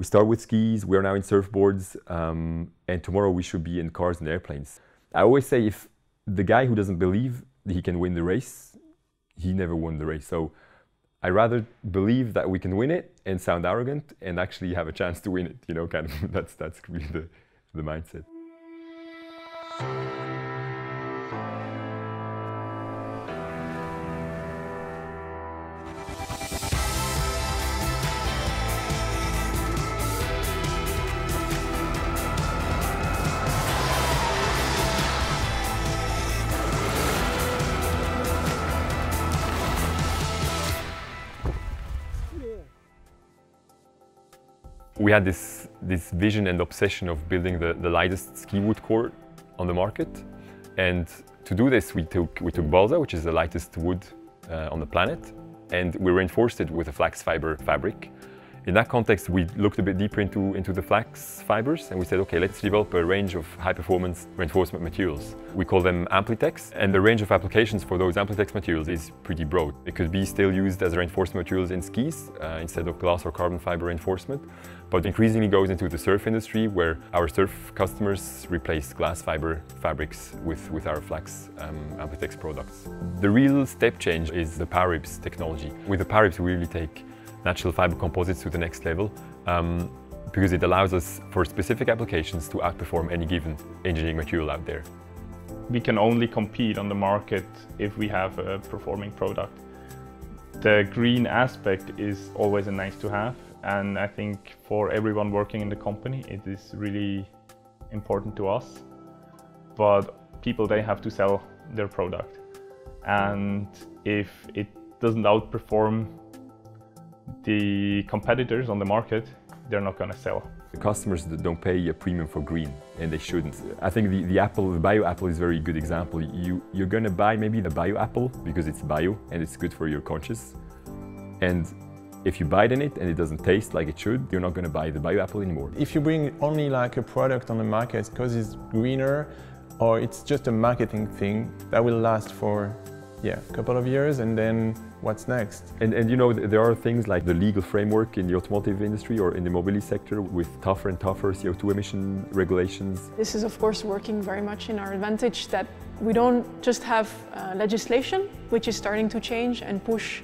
We start with skis, we're now in surfboards, and tomorrow we should be in cars and airplanes. I always say if the guy who doesn't believe that he can win the race, he never won the race. So I rather believe that we can win it and sound arrogant and actually have a chance to win it, you know, kind of, that's really the mindset. We had this vision and obsession of building the lightest ski wood core on the market. And to do this, we took balsa, which is the lightest wood on the planet, and we reinforced it with a flax fiber fabric. In that context, we looked a bit deeper into the flax fibers, and we said, okay, let's develop a range of high-performance reinforcement materials. We call them ampliTex, and the range of applications for those ampliTex materials is pretty broad. It could be still used as reinforcement materials in skis instead of glass or carbon fiber reinforcement, but increasingly goes into the surf industry, where our surf customers replace glass fiber fabrics with our flax ampliTex products. The real step change is the powerRibs technology. With the powerRibs, we really take natural fiber composites to the next level because it allows us for specific applications to outperform any given engineering material out there. We can only compete on the market if we have a performing product. The green aspect is always a nice to have, and I think for everyone working in the company it is really important to us. But people, they have to sell their product, and if it doesn't outperform the competitors on the market, they're not going to sell. The customers don't pay a premium for green, and they shouldn't. I think the bio apple is a very good example. You're going to buy maybe the bio apple because it's bio and it's good for your conscience. And if you bite in it and it doesn't taste like it should, you're not going to buy the bio apple anymore. If you bring only like a product on the market because it's greener or it's just a marketing thing, that will last for a couple of years, and then what's next? And you know, there are things like the legal framework in the automotive industry or in the mobility sector with tougher and tougher CO2 emission regulations. This is of course working very much in our advantage, that we don't just have legislation which is starting to change and push,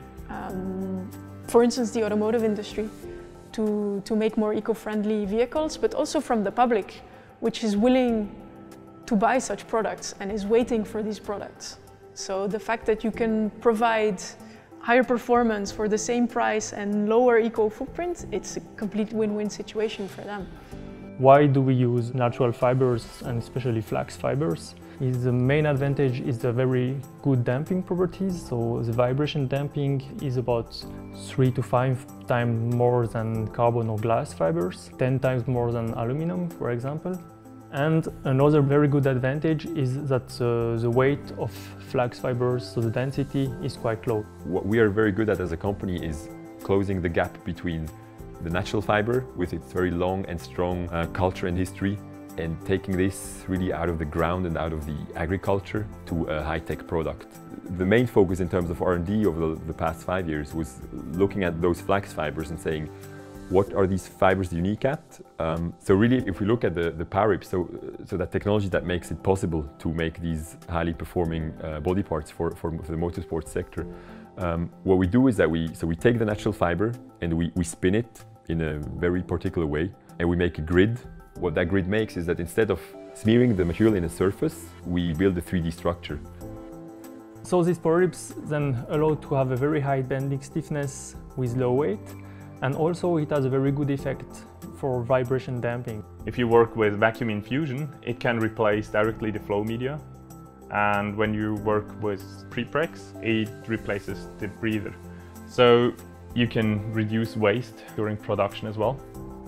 for instance, the automotive industry to make more eco-friendly vehicles, but also from the public, which is willing to buy such products and is waiting for these products. So the fact that you can provide higher performance for the same price and lower eco footprint, it's a complete win-win situation for them. Why do we use natural fibers, and especially flax fibers? The main advantage is the very good damping properties. So the vibration damping is about 3 to 5 times more than carbon or glass fibers, 10 times more than aluminum, for example. And another very good advantage is that the weight of flax fibers, so the density, is quite low. What we are very good at as a company is closing the gap between the natural fiber with its very long and strong culture and history, and taking this really out of the ground and out of the agriculture to a high-tech product. The main focus in terms of R&D over the past 5 years was looking at those flax fibers and saying, what are these fibers unique at? So really, if we look at the powerRibs, so that technology that makes it possible to make these highly performing body parts for the motorsports sector, what we do is that we take the natural fiber and we spin it in a very particular way, and we make a grid. What that grid makes is that instead of smearing the material in a surface, we build a 3D structure. So these powerRibs then allow to have a very high bending stiffness with low weight. And also it has a very good effect for vibration damping. If you work with vacuum infusion, it can replace directly the flow media. And when you work with prepregs, it replaces the breather. So you can reduce waste during production as well.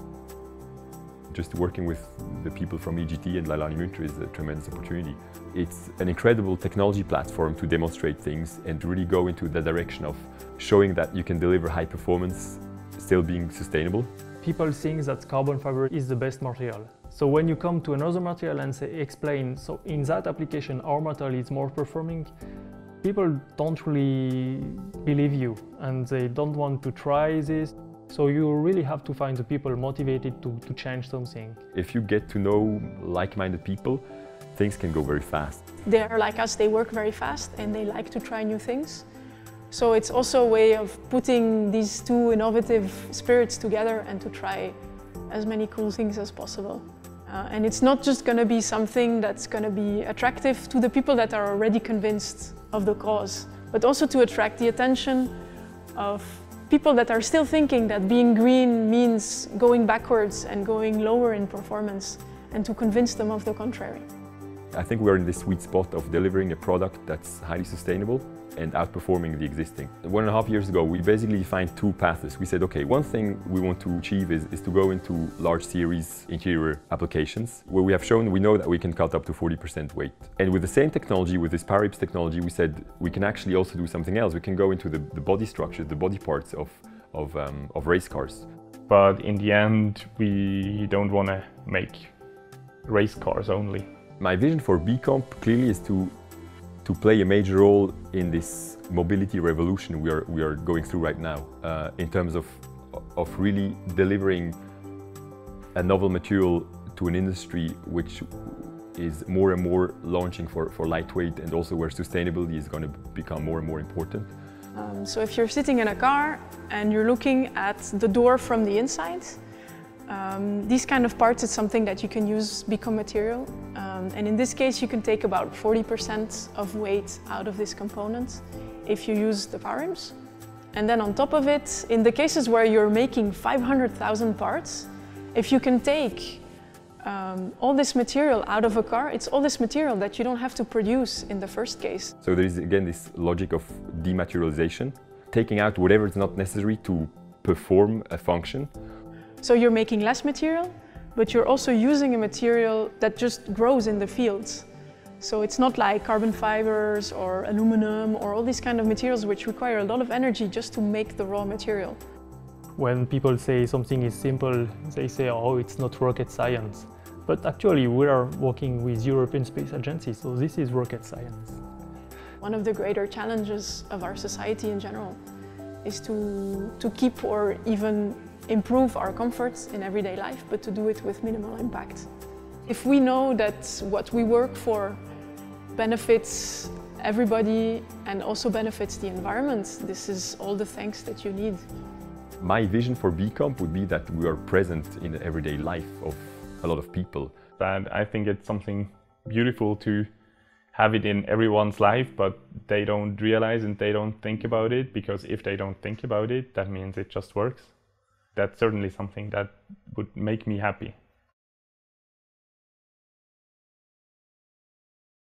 Just working with the people from EGT and Leilani Münter is a tremendous opportunity. It's an incredible technology platform to demonstrate things and to really go into the direction of showing that you can deliver high performance still being sustainable. People think that carbon fiber is the best material. So when you come to another material and explain, so in that application our material is more performing, people don't really believe you and they don't want to try this. So you really have to find the people motivated to change something. If you get to know like-minded people, things can go very fast. They are like us, they work very fast and they like to try new things. So it's also a way of putting these two innovative spirits together and to try as many cool things as possible. And it's not just going to be something that's going to be attractive to the people that are already convinced of the cause, but also to attract the attention of people that are still thinking that being green means going backwards and going lower in performance, and to convince them of the contrary. I think we're in this sweet spot of delivering a product that's highly sustainable and outperforming the existing. 1.5 years ago, we basically defined two paths. We said, okay, one thing we want to achieve is to go into large series interior applications where we have shown we know that we can cut up to 40% weight. And with the same technology, with this powerRibs technology, we said we can actually also do something else. We can go into the body structure, the body parts of race cars. But in the end, we don't want to make race cars only. My vision for Bcomp clearly is to play a major role in this mobility revolution we are going through right now, in terms of really delivering a novel material to an industry which is more and more launching for lightweight, and also where sustainability is going to become more and more important. So if you're sitting in a car and you're looking at the door from the inside, these kind of parts, it's something that you can use Bcomp material. And in this case, you can take about 40% of weight out of this component if you use the powerRibs. And then on top of it, in the cases where you're making 500,000 parts, if you can take all this material out of a car, it's all this material that you don't have to produce in the first case. So there is again this logic of dematerialization, taking out whatever is not necessary to perform a function. So you're making less material, but you're also using a material that just grows in the fields. So it's not like carbon fibers or aluminum or all these kind of materials which require a lot of energy just to make the raw material. When people say something is simple, they say, oh, it's not rocket science. But actually, we are working with European Space Agency, so this is rocket science. One of the greater challenges of our society in general is to keep or even improve our comforts in everyday life, but to do it with minimal impact. If we know that what we work for benefits everybody and also benefits the environment, this is all the thanks that you need. My vision for Bcomp would be that we are present in the everyday life of a lot of people. And I think it's something beautiful to have it in everyone's life, but they don't realize and they don't think about it, because if they don't think about it, that means it just works. That's certainly something that would make me happy.